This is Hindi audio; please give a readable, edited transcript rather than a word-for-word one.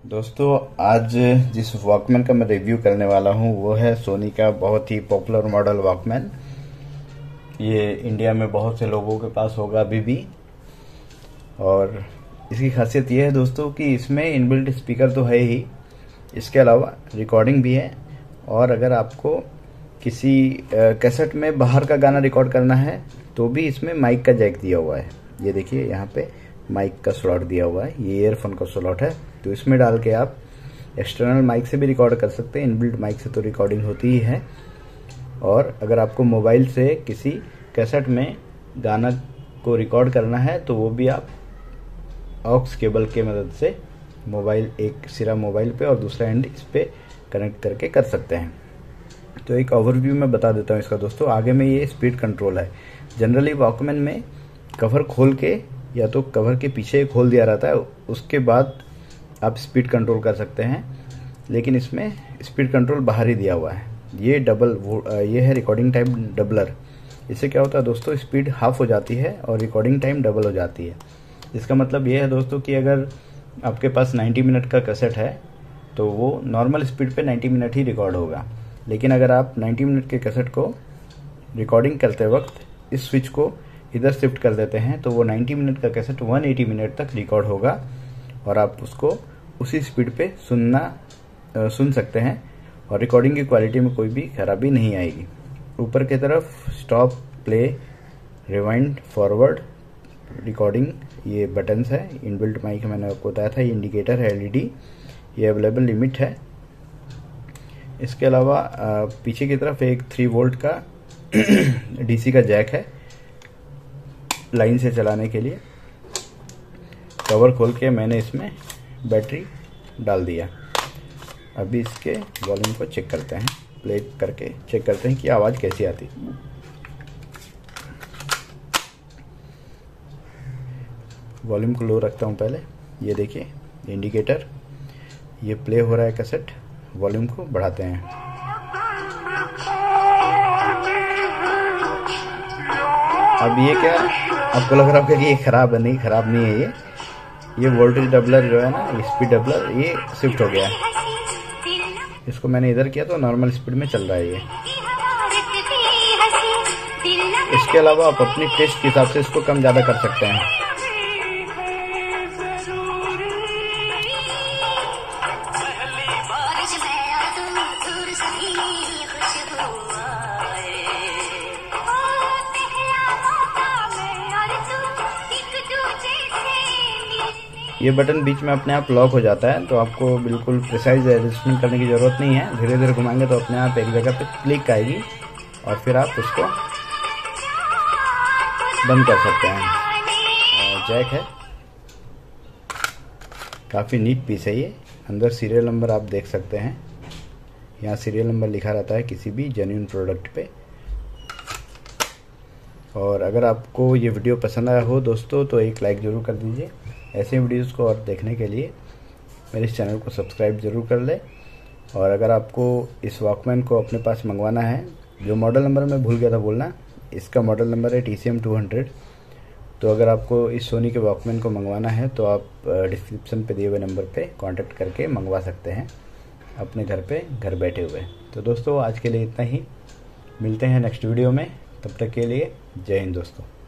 दोस्तों आज जिस वॉकमैन का मैं रिव्यू करने वाला हूँ वो है सोनी का बहुत ही पॉपुलर मॉडल वॉकमैन। ये इंडिया में बहुत से लोगों के पास होगा अभी भी, और इसकी खासियत ये है दोस्तों कि इसमें इनबिल्ट स्पीकर तो है ही, इसके अलावा रिकॉर्डिंग भी है। और अगर आपको किसी कैसेट में बाहर का गाना रिकॉर्ड करना है तो भी इसमें माइक का जैक दिया हुआ है। ये देखिए यहाँ पे माइक का स्लॉट दिया हुआ है, ये ईयरफोन का स्लॉट है, तो इसमें डाल के आप एक्सटर्नल माइक से भी रिकॉर्ड कर सकते हैं। इनबिल्ट माइक से तो रिकॉर्डिंग होती ही है। और अगर आपको मोबाइल से किसी कैसेट में गाना को रिकॉर्ड करना है तो वो भी आप ऑक्स केबल के मदद से मोबाइल, एक सिरा मोबाइल पे और दूसरा एंड इस पे कनेक्ट करके कर सकते हैं। तो एक ओवरव्यू में बता देता हूँ इसका दोस्तों। आगे में ये स्पीड कंट्रोल है। जनरली वॉकमैन में कवर खोल के या तो कवर के पीछे खोल दिया रहता है, उसके बाद आप स्पीड कंट्रोल कर सकते हैं, लेकिन इसमें स्पीड कंट्रोल बाहर ही दिया हुआ है। ये है रिकॉर्डिंग टाइम डबलर। इससे क्या होता है दोस्तों, स्पीड हाफ हो जाती है और रिकॉर्डिंग टाइम डबल हो जाती है। इसका मतलब ये है दोस्तों कि अगर आपके पास 90 मिनट का कैसेट है तो वो नॉर्मल स्पीड पे 90 मिनट ही रिकॉर्ड होगा, लेकिन अगर आप 90 मिनट के कैसेट को रिकॉर्डिंग करते वक्त इस स्विच को इधर शिफ्ट कर देते हैं तो वो 90 मिनट का कैसेट 180 मिनट तक रिकॉर्ड होगा और आप उसको उसी स्पीड पे सुन सकते हैं और रिकॉर्डिंग की क्वालिटी में कोई भी खराबी नहीं आएगी। ऊपर की तरफ stop, play, rewind, forward, recording ये बटन्स है। इनबिल्ट माइक मैंने आपको बताया था, ये इंडिकेटर है एलईडी, ये अवेलेबल लिमिट है। इसके अलावा पीछे की तरफ एक 3 वोल्ट का डीसी का जैक है लाइन से चलाने के लिए। कवर खोल के मैंने इसमें बैटरी डाल दिया। अभी इसके वॉल्यूम को चेक करते हैं, प्ले करके चेक करते हैं कि आवाज़ कैसी आती। वॉल्यूम को लो रखता हूँ पहले। ये देखिए इंडिकेटर, ये प्ले हो रहा है कैसेट। वॉल्यूम को बढ़ाते हैं। अब ये क्या आपको लग रहा होगा कि ये खराब है? नहीं, खराब नहीं है। ये वोल्टेज डबलर जो है ना, स्पीड डबलर, ये शिफ्ट हो गया है। इसको मैंने इधर किया तो नॉर्मल स्पीड में चल रहा है ये। इसके अलावा आप अपनी टेस्ट के हिसाब से इसको कम ज़्यादा कर सकते हैं। ये बटन बीच में अपने आप लॉक हो जाता है, तो आपको बिल्कुल प्रिसाइज एडजस्टमेंट करने की ज़रूरत नहीं है। धीरे धीरे घुमाएंगे तो अपने आप एक जगह पे क्लिक आएगी और फिर आप उसको बंद कर सकते हैं। जैक है, काफ़ी नीट पीस है ये। अंदर सीरियल नंबर आप देख सकते हैं, यहाँ सीरियल नंबर लिखा रहता है किसी भी जेन्युइन प्रोडक्ट पे। और अगर आपको ये वीडियो पसंद आया हो दोस्तों तो एक लाइक ज़रूर कर दीजिए। ऐसे वीडियोस को और देखने के लिए मेरे इस चैनल को सब्सक्राइब ज़रूर कर लें। और अगर आपको इस वॉकमैन को अपने पास मंगवाना है, जो मॉडल नंबर मैं भूल गया था बोलना, इसका मॉडल नंबर है TCM 200। तो अगर आपको इस सोनी के वॉकमैन को मंगवाना है तो आप डिस्क्रिप्शन पे दिए हुए नंबर पे कांटेक्ट करके मंगवा सकते हैं अपने घर पे, घर बैठे हुए। तो दोस्तों आज के लिए इतना ही, मिलते हैं नेक्स्ट वीडियो में। तब तक के लिए जय हिंद दोस्तों।